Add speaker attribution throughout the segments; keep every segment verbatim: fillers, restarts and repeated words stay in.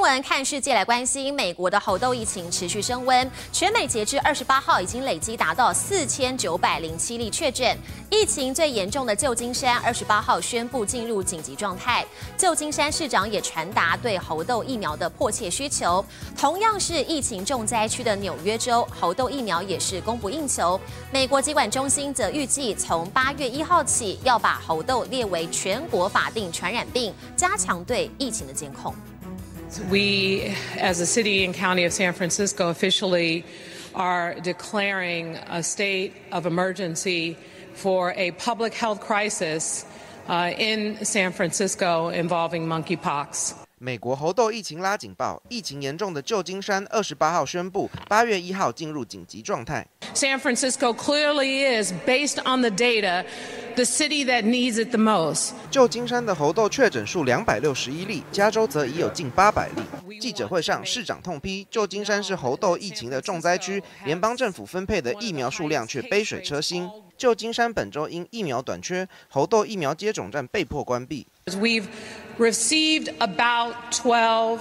Speaker 1: 闻看世界来关心，美国的猴痘疫情持续升温，全美截至二十八号已经累积达到四千九百零七例确诊。疫情最严重的旧金山二十八号宣布进入紧急状态。旧金山市长也传达对猴痘疫苗的迫切需求。同样是疫情重灾区的纽约州，猴痘疫苗也是供不应求。美国疾管中心则预计从八月一号起要把猴痘列为全国法定传染病，加强对疫情的监控。
Speaker 2: We, as a city and county of San Francisco, officially are declaring a state of emergency for a public health crisis uh, in San Francisco involving monkeypox.
Speaker 3: 美国猴痘疫情拉警报，疫情严重的旧金山二十八号宣布，八月一号进入紧急状态。
Speaker 2: San Francisco clearly is, based on the data, the city that needs it the most.
Speaker 3: 旧金山的猴痘确诊数两百六十一例，加州则已有近八百例。记者会上，市长痛批旧金山是猴痘疫情的重灾区，联邦政府分配的疫苗数量却杯水车薪。旧金山本周因疫苗短缺，猴痘疫苗接种站被迫关闭。
Speaker 2: We've received about twelve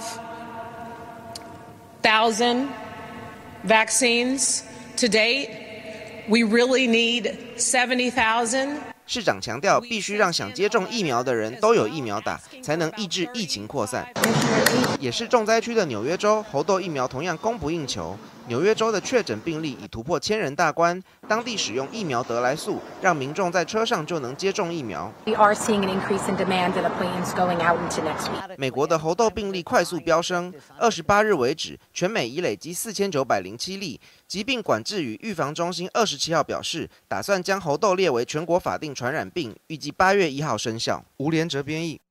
Speaker 2: thousand vaccines to date. We really need seventy thousand.
Speaker 3: 市长强调，必须让想接种疫苗的人都有疫苗打，才能抑制疫情扩散。也是重灾区的纽约州，猴痘疫苗同样供不应求。纽约州的确诊病例已突破千人大关，当地使用疫苗得来速，让民众在车上就能接种疫苗。
Speaker 4: We are seeing an increase in demand and appointments going out into next week.
Speaker 3: 美国的猴痘病例快速飙升，二十八日为止，全美已累积四千九百零七例。疾病管制与预防中心二十七号表示，打算将猴痘列为全国法定传染病，预计八月一号生效。吴连哲编译。